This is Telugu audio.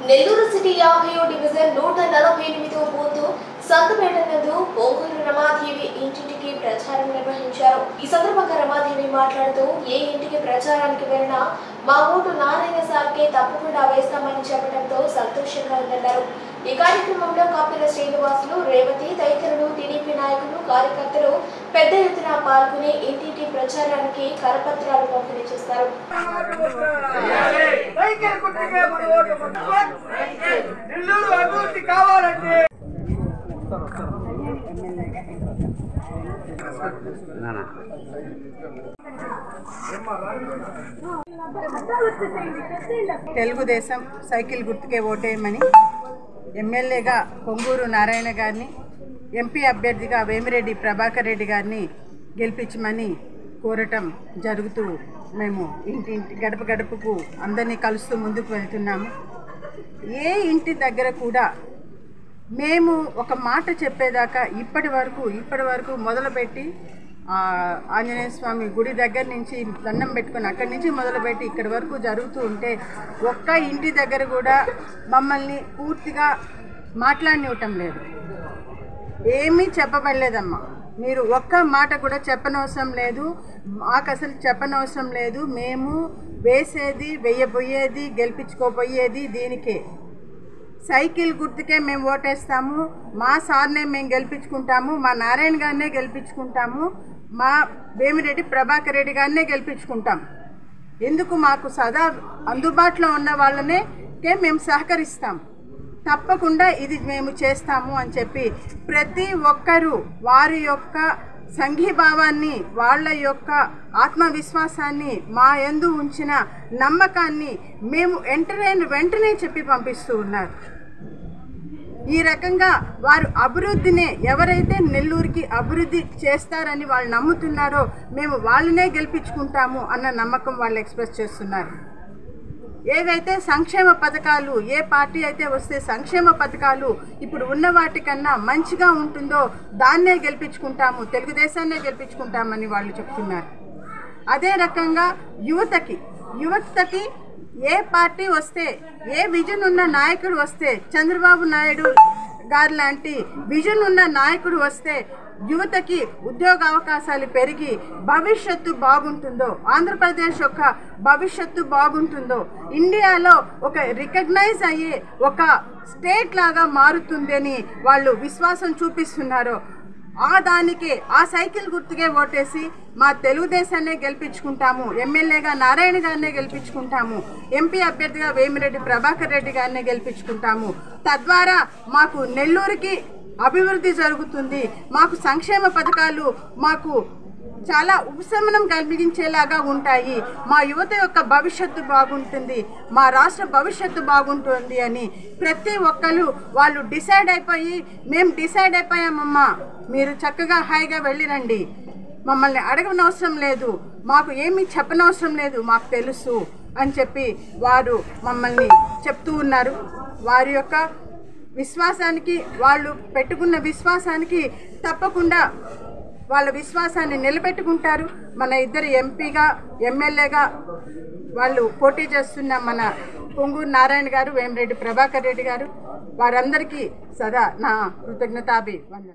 నెల్లూరు సిటీ 50వ డివిజన్ 148వ బూత్ సంతపేట నందు పొంగూరు రమాదేవి ఇంటింటికి ప్రచారం నిర్వహించారు. ఈ సందర్భంగా రమాదేవి మాట్లాడుతూ ఏ ఇంటికి ప్రచారానికి వెళ్ళినా మా ఓటు నారాయణ సార్కే తప్పకుండా వేస్తామని చెప్పడంతో సంతోషంగా ఉందన్నారు. ఈ కార్యక్రమంలో కాపిల శ్రీనివాసులు, రేవతి తదితరులు, టీడీపీ నాయకులు, కార్యకర్తలు పెద్ద ఎత్తున పాల్గొని ఇంటింటి ప్రచారానికి కరపత్రాలు పంపిణీ చేస్తారు. తెలుగుదేశం సైకిల్ గుర్తుకే ఓటేయమని ఎమ్మెల్యేగా పొంగూరు నారాయణ గారిని, ఎంపీ అభ్యర్థిగా వేమిరెడ్డి ప్రభాకర్ రెడ్డి గారిని గెలిపించమని కోరటం జరుగుతూ మేము ఇంటింటి గడప గడపకు అందరినీ కలుస్తూ ముందుకు వెళ్తున్నాము. ఏ ఇంటి దగ్గర కూడా మేము ఒక మాట చెప్పేదాకా ఇప్పటి వరకు మొదలుపెట్టి ఆంజనేయ స్వామి గుడి దగ్గర నుంచి దండం పెట్టుకొని అక్కడి నుంచి మొదలుపెట్టి ఇక్కడి వరకు జరుగుతూ ఉంటే ఒక్క ఇంటి దగ్గర కూడా మమ్మల్ని పూర్తిగా మాట్లాడనివ్వటం లేదు. ఏమీ చెప్పబడలేదమ్మా. మీరు ఒక్క మాట కూడా చెప్పనవసరం లేదు, మాకు అసలు చెప్పనవసరం లేదు. మేము వేసేది, వెయ్యబోయేది, గెలిపించుకోబోయేది దీనికే. సైకిల్ గుర్తుకే మేము ఓటేస్తాము. మా సార్నే మేము గెలిపించుకుంటాము, మా నారాయణ గారినే గెలిపించుకుంటాము, మా వేమిరెడ్డి ప్రభాకర్ రెడ్డి గారినే గెలిపించుకుంటాం. ఎందుకు మాకు సదా అందుబాటులో ఉన్న వాళ్ళనే మేము సహకరిస్తాం. తప్పకుండా ఇది మేము చేస్తాము అని చెప్పి ప్రతి ఒక్కరూ వారి యొక్క సంఘీభావాన్ని, వాళ్ళ యొక్క ఆత్మవిశ్వాసాన్ని, మా యందు ఉంచిన నమ్మకాన్ని మేము వెంటనే చెప్పి పంపిస్తూ ఉన్నారు. ఈ రకంగా వారు అభివృద్ధినే, ఎవరైతే నెల్లూరుకి అభివృద్ధి చేస్తారని వాళ్ళు నమ్ముతున్నారో మేము వాళ్ళనే గెలిపించుకుంటాము అన్న నమ్మకం వాళ్ళు ఎక్స్ప్రెస్ చేస్తున్నారు. ఏవైతే సంక్షేమ పథకాలు, ఏ పార్టీ అయితే వస్తే సంక్షేమ పథకాలు ఇప్పుడు ఉన్న వాటికన్నా మంచిగా ఉంటుందో దాన్నే గెలిపించుకుంటాము, తెలుగుదేశాన్నే గెలిపించుకుంటామని వాళ్ళు చెప్తున్నారు. అదే రకంగా యువతకి ఏ పార్టీ వస్తే, ఏ విజన్ ఉన్న నాయకుడు వస్తే, చంద్రబాబు నాయుడు గారు లాంటి విజన్ ఉన్న నాయకుడు వస్తే యువతకి ఉద్యోగ అవకాశాలు పెరిగి భవిష్యత్తు బాగుంటుందో, ఆంధ్రప్రదేశ్ యొక్క భవిష్యత్తు బాగుంటుందో, ఇండియాలో ఒక రికగ్నైజ్ అయ్యే ఒక స్టేట్ లాగా మారుతుందని వాళ్ళు విశ్వాసం చూపిస్తున్నారో దానికే, ఆ సైకిల్ గుర్తుకే ఓటేసి మా తెలుగుదేశాన్నే గెలిపించుకుంటాము, ఎమ్మెల్యేగా నారాయణ గారినే గెలిపించుకుంటాము, ఎంపీ అభ్యర్థిగా వేమిరెడ్డి ప్రభాకర్ రెడ్డి గారినే గెలిపించుకుంటాము. తద్వారా మాకు నెల్లూరుకి అభివృద్ధి జరుగుతుంది, మాకు సంక్షేమ పథకాలు మాకు చాలా ఉపశమనం కలిగించేలాగా ఉంటాయి, మా యువత యొక్క భవిష్యత్తు బాగుంటుంది, మా రాష్ట్ర భవిష్యత్తు బాగుంటుంది అని ప్రతి ఒక్కరు వాళ్ళు డిసైడ్ అయిపోయి, మేము డిసైడ్ అయిపోయామమ్మా, మీరు చక్కగా హాయిగా వెళ్ళిరండి, మమ్మల్ని అడగనవసరం లేదు, మాకు ఏమీ చెప్పనవసరం లేదు, మాకు తెలుసు అని చెప్పి వారు మమ్మల్ని చెప్తూ ఉన్నారు. వారి యొక్క విశ్వాసానికి, వాళ్ళు పెట్టుకున్న విశ్వాసానికి తప్పకుండా వాళ్ళ విశ్వాసాన్ని నిలబెట్టుకుంటారు. మన ఇద్దరు ఎంపీగా, ఎమ్మెల్యేగా వాళ్ళు పోటీ చేస్తున్న మన పొంగూరు నారాయణ గారు, వేమిరెడ్డి ప్రభాకర్ రెడ్డి గారు, వారందరికీ సదా నా కృతజ్ఞతాభివందనం.